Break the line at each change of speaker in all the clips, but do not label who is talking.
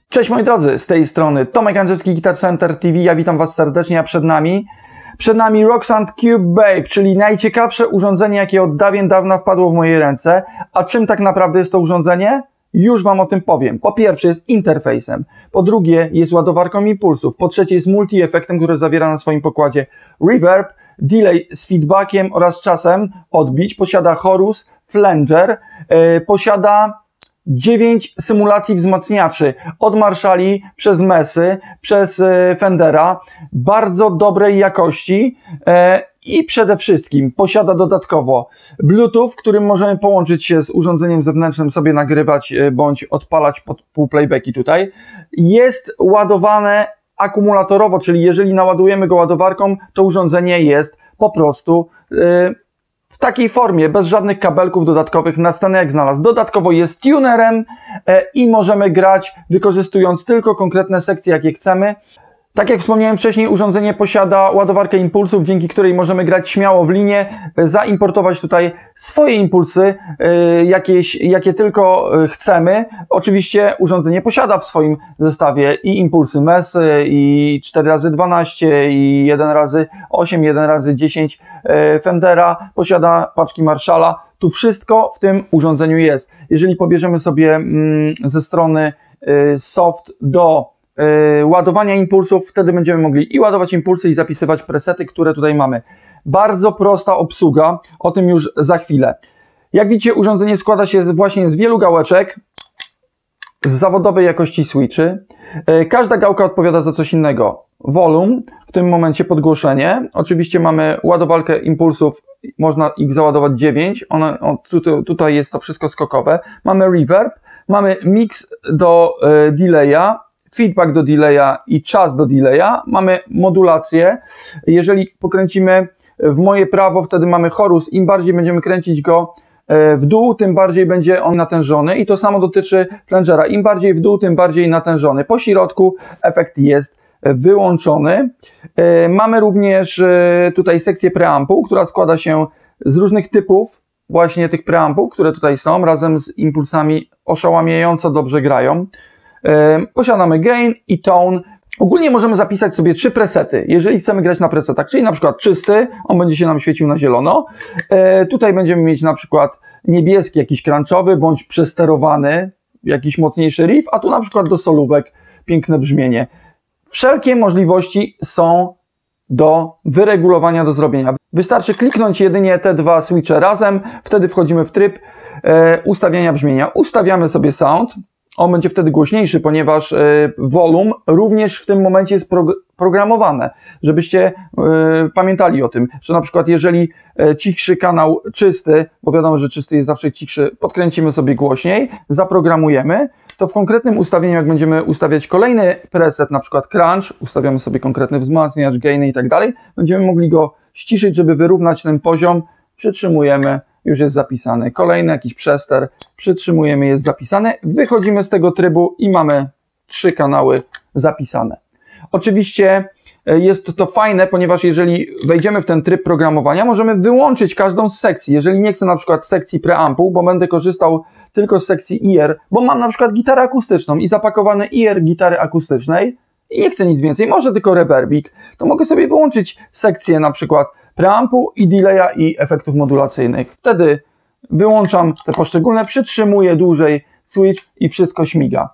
Cześć moi drodzy, z tej strony Tomek Andrzejewski, Guitar Center TV. Ja witam Was serdecznie, a przed nami Roxand Cube Babe, czyli najciekawsze urządzenie, jakie od dawien dawna wpadło w moje ręce. A czym tak naprawdę jest to urządzenie? Już Wam o tym powiem. Po pierwsze jest interfejsem, po drugie jest ładowarką impulsów, po trzecie jest multi-efektem, który zawiera na swoim pokładzie reverb, delay z feedbackiem oraz czasem odbić, posiada chorus, flanger, posiada 9 symulacji wzmacniaczy od Marshalli przez Messy, przez Fendera, bardzo dobrej jakości i przede wszystkim posiada dodatkowo Bluetooth, którym możemy połączyć się z urządzeniem zewnętrznym, sobie nagrywać bądź odpalać pod pół playbacki tutaj. Jest ładowane akumulatorowo, czyli jeżeli naładujemy go ładowarką, to urządzenie jest po prostu w takiej formie, bez żadnych kabelków dodatkowych, na scenę jak znalazł. Dodatkowo jest tunerem i możemy grać, wykorzystując tylko konkretne sekcje, jakie chcemy. Tak jak wspomniałem wcześniej, urządzenie posiada ładowarkę impulsów, dzięki której możemy grać śmiało w linię, zaimportować tutaj swoje impulsy, jakie tylko chcemy. Oczywiście urządzenie posiada w swoim zestawie i impulsy Messy, i 4x12, i 1x8, 1x10 Fendera, posiada paczki Marshalla. Tu wszystko w tym urządzeniu jest. Jeżeli pobierzemy sobie ze strony soft do ładowania impulsów, wtedy będziemy mogli i ładować impulsy, i zapisywać presety, które tutaj mamy. Bardzo prosta obsługa, o tym już za chwilę. Jak widzicie, urządzenie składa się właśnie z wielu gałeczek, z zawodowej jakości switchy. Każda gałka odpowiada za coś innego. Volume, w tym momencie podgłoszenie. Oczywiście mamy ładowarkę impulsów, można ich załadować 9. Tutaj jest to wszystko skokowe. Mamy reverb, mamy mix do delaya, feedback do delaya i czas do delaya. Mamy modulację. Jeżeli pokręcimy w moje prawo, wtedy mamy chorus. Im bardziej będziemy kręcić go w dół, tym bardziej będzie on natężony. I to samo dotyczy flangera. Im bardziej w dół, tym bardziej natężony. Po środku efekt jest wyłączony. Mamy również tutaj sekcję preampu, która składa się z różnych typów właśnie tych preampów, które tutaj są, razem z impulsami oszałamiająco dobrze grają. Posiadamy gain i tone. Ogólnie możemy zapisać sobie 3 presety, jeżeli chcemy grać na presetach, czyli na przykład czysty, on będzie się nam świecił na zielono. Tutaj będziemy mieć na przykład niebieski, jakiś crunchowy, bądź przesterowany, jakiś mocniejszy riff, a tu na przykład do solówek piękne brzmienie. Wszelkie możliwości są do wyregulowania, do zrobienia. Wystarczy kliknąć jedynie te dwa switche razem, wtedy wchodzimy w tryb ustawiania brzmienia. Ustawiamy sobie sound. On będzie wtedy głośniejszy, ponieważ volume również w tym momencie jest programowane, żebyście pamiętali o tym, że na przykład jeżeli cichszy kanał czysty, bo wiadomo, że czysty jest zawsze cichszy, podkręcimy sobie głośniej, zaprogramujemy, to w konkretnym ustawieniu, jak będziemy ustawiać kolejny preset, na przykład crunch, ustawiamy sobie konkretny wzmacniacz, gainy i tak dalej, będziemy mogli go ściszyć, żeby wyrównać ten poziom, przytrzymujemy, już jest zapisany. Kolejny jakiś przester, przytrzymujemy, jest zapisane. Wychodzimy z tego trybu i mamy 3 kanały zapisane. Oczywiście jest to fajne, ponieważ jeżeli wejdziemy w ten tryb programowania, możemy wyłączyć każdą z sekcji. Jeżeli nie chcę na przykład sekcji preampu, bo będę korzystał tylko z sekcji IR, bo mam na przykład gitarę akustyczną i zapakowany IR gitary akustycznej i nie chcę nic więcej, może tylko reverbik, to mogę sobie wyłączyć sekcję na przykład preampu i delaya i efektów modulacyjnych. Wtedy wyłączam te poszczególne, przytrzymuję dłużej switch i wszystko śmiga.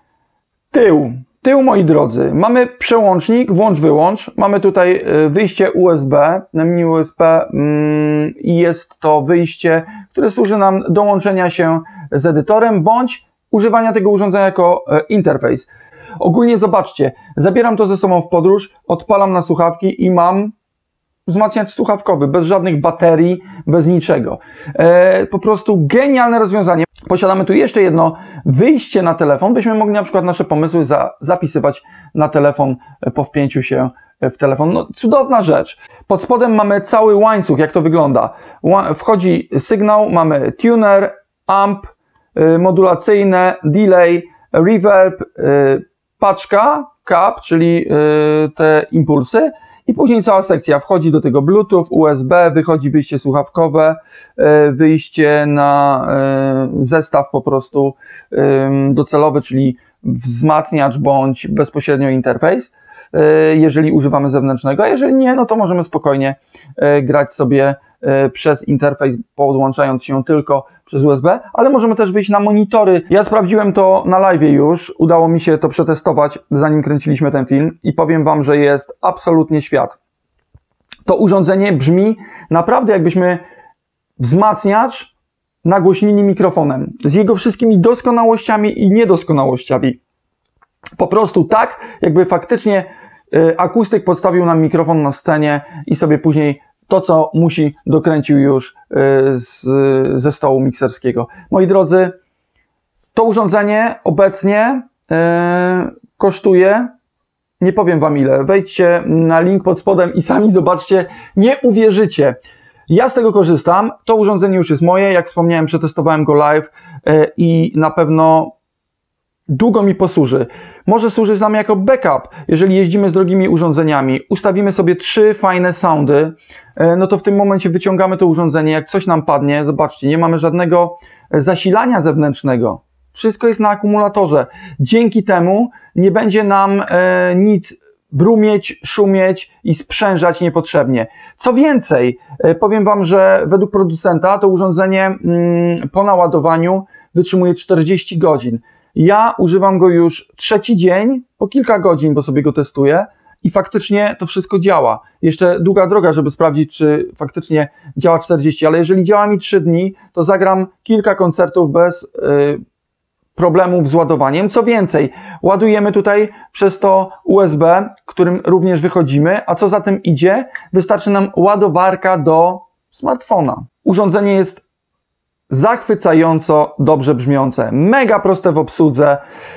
Tył, moi drodzy, mamy przełącznik, włącz-wyłącz, mamy tutaj wyjście USB, na mini USB i jest to wyjście, które służy nam do łączenia się z edytorem, bądź używania tego urządzenia jako interfejs. Ogólnie zobaczcie, zabieram to ze sobą w podróż, odpalam na słuchawki i mam wzmacniacz słuchawkowy, bez żadnych baterii, bez niczego. Po prostu genialne rozwiązanie. Posiadamy tu jeszcze jedno wyjście na telefon, byśmy mogli na przykład nasze pomysły zapisywać na telefon po wpięciu się w telefon. No, cudowna rzecz. Pod spodem mamy cały łańcuch, jak to wygląda. Wchodzi sygnał, mamy tuner, amp, modulacyjne, delay, reverb, paczka, cap, czyli te impulsy. I później cała sekcja wchodzi do tego Bluetooth, USB, wychodzi wyjście słuchawkowe, wyjście na zestaw po prostu docelowy, czyli wzmacniacz bądź bezpośrednio interfejs, jeżeli używamy zewnętrznego, a jeżeli nie, no to możemy spokojnie grać sobie przez interfejs, podłączając się tylko przez USB, ale możemy też wyjść na monitory. Ja sprawdziłem to na live'ie już, udało mi się to przetestować, zanim kręciliśmy ten film i powiem Wam, że jest absolutnie świat. To urządzenie brzmi naprawdę jakbyśmy wzmacniacz nagłośnili mikrofonem, z jego wszystkimi doskonałościami i niedoskonałościami. Po prostu tak, jakby faktycznie akustyk podstawił nam mikrofon na scenie i sobie później to, co musi, dokręcił już ze stołu mikserskiego. Moi drodzy, to urządzenie obecnie kosztuje, nie powiem Wam ile, wejdźcie na link pod spodem i sami zobaczcie, nie uwierzycie. Ja z tego korzystam, to urządzenie już jest moje, jak wspomniałem, przetestowałem go live i na pewno długo mi posłuży. Może służyć nam jako backup, jeżeli jeździmy z drogimi urządzeniami, ustawimy sobie 3 fajne soundy, no to w tym momencie wyciągamy to urządzenie, jak coś nam padnie, zobaczcie, nie mamy żadnego zasilania zewnętrznego. Wszystko jest na akumulatorze. Dzięki temu nie będzie nam nic brumieć, szumieć i sprzężać niepotrzebnie. Co więcej, powiem Wam, że według producenta to urządzenie po naładowaniu wytrzymuje 40 godzin. Ja używam go już 3. dzień, po kilka godzin, bo sobie go testuję i faktycznie to wszystko działa. Jeszcze długa droga, żeby sprawdzić, czy faktycznie działa 40, ale jeżeli działa mi 3 dni, to zagram kilka koncertów bez problemów z ładowaniem. Co więcej, ładujemy tutaj przez to USB, którym również wychodzimy, a co za tym idzie, wystarczy nam ładowarka do smartfona. Urządzenie jest zachwycająco dobrze brzmiące, mega proste w obsłudze.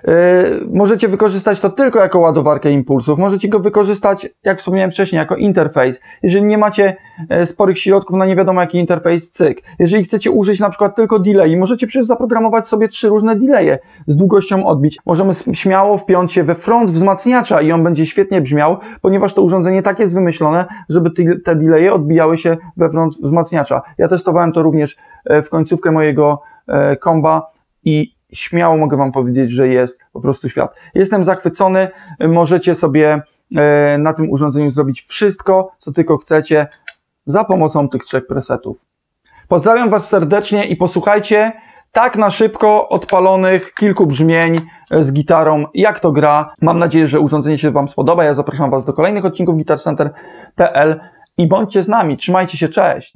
Możecie wykorzystać to tylko jako ładowarkę impulsów, możecie go wykorzystać, jak wspomniałem wcześniej, jako interfejs. Jeżeli nie macie sporych środków na nie wiadomo jaki interfejs, cyk. Jeżeli chcecie użyć na przykład tylko delay, możecie przecież zaprogramować sobie 3 różne delaye z długością odbić. Możemy śmiało wpiąć się we front wzmacniacza i on będzie świetnie brzmiał, ponieważ to urządzenie tak jest wymyślone, żeby te delaye odbijały się we front wzmacniacza. Ja testowałem to również w końcówkę mojego komba i śmiało mogę Wam powiedzieć, że jest po prostu świat. Jestem zachwycony, możecie sobie na tym urządzeniu zrobić wszystko, co tylko chcecie za pomocą tych 3 presetów. Pozdrawiam Was serdecznie i posłuchajcie tak na szybko odpalonych kilku brzmień z gitarą, jak to gra. Mam nadzieję, że urządzenie się Wam spodoba. Ja zapraszam Was do kolejnych odcinków guitarcenter.pl i bądźcie z nami. Trzymajcie się, cześć!